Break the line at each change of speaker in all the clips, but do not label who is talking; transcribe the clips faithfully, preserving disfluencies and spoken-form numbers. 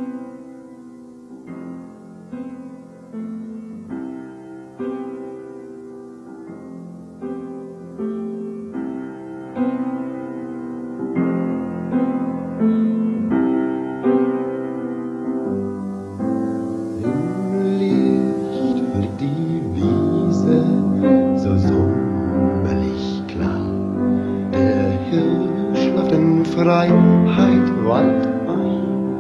Freiheit weit ein.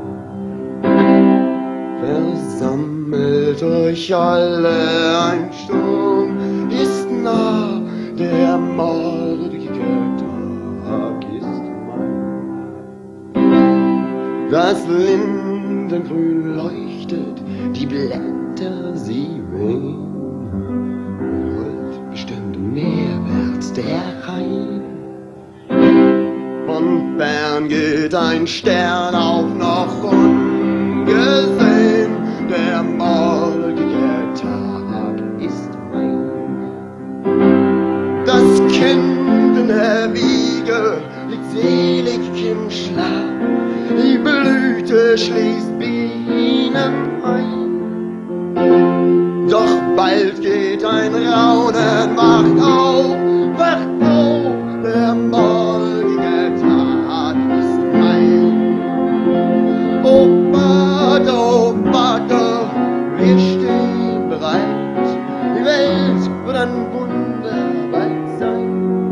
Versammelt euch alle, ein Sturm ist nah, der morgige Tag ist mein. Das Lindengrün leuchtet, die Blätter sie wehen, rollt bestimmt meerwärts der Rhein. Von fern geht ein Stern auf, noch ungesehen, der morgige Tag ist mein. Das Kind in der Wiege liegt selig im Schlaf, die Blüte schließt Bienen ein. Doch bald geht ein Raunen, wacht auf, wacht auf, der morgige Tag ist mein. Oh Vater, oh Vater, wir stehen bereit, die Welt wird ein Wunder bald sein.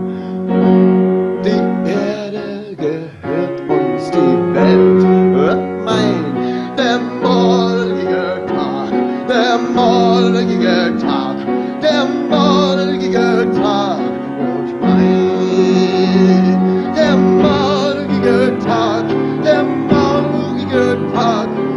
Die Erde gehört uns, die Welt wird mein. Der morgige Tag, der morgige Tag, der morgige Tag wird mein. Der morgige Tag, der morgige Tag